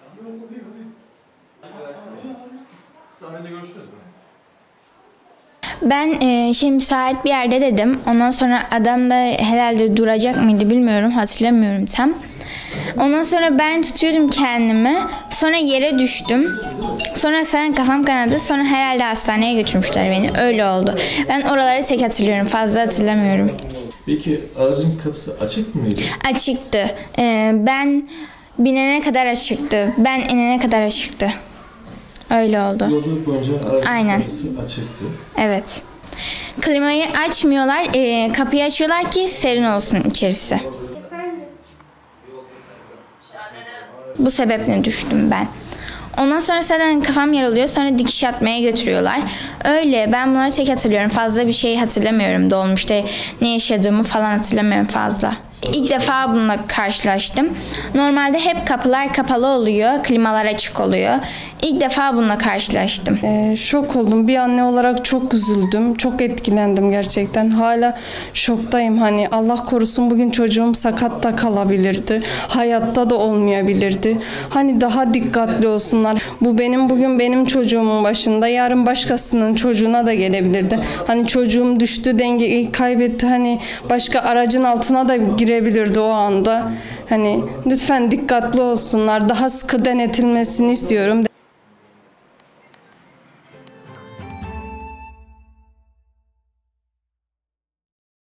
Ben müsait bir yerde dedim. Ondan sonra adam da herhalde duracak mıydı bilmiyorum, hatırlamıyorum tam. Ondan sonra ben tutuyordum kendimi. Sonra yere düştüm. Sonra kafam kanadı. Sonra herhalde hastaneye götürmüşler beni. Öyle oldu. Ben oraları tek hatırlıyorum. Fazla hatırlamıyorum. Peki aracın kapısı açık mıydı? Açıktı. Ben binene kadar açıktı. Ben inene kadar açıktı. Öyle oldu. Yolculuk boyunca aracın Aynen. kapısı açıktı. Evet. Klimayı açmıyorlar. Kapıyı açıyorlar ki serin olsun içerisi. Bu sebeple düştüm ben. Ondan sonra zaten kafam yaralıyor. Sonra dikiş atmaya götürüyorlar. Öyle. Ben bunları tek hatırlıyorum. Fazla bir şey hatırlamıyorum. Dolmuşta ne yaşadığımı falan hatırlamıyorum fazla. İlk defa bununla karşılaştım. Normalde hep kapılar kapalı oluyor. Klimalar açık oluyor. İlk defa bununla karşılaştım. Şok oldum. Bir anne olarak çok üzüldüm. Çok etkilendim gerçekten. Hala şoktayım. Hani Allah korusun bugün çocuğum sakat da kalabilirdi. Hayatta da olmayabilirdi. Hani daha dikkatli olsunlar. Bu bugün benim çocuğumun başında. Yarın başkasının çocuğuna da gelebilirdi. Hani çocuğum düştü, dengeyi kaybetti. Hani başka aracın altına da girebilirdi o anda. Hani lütfen dikkatli olsunlar. Daha sıkı denetilmesini istiyorum.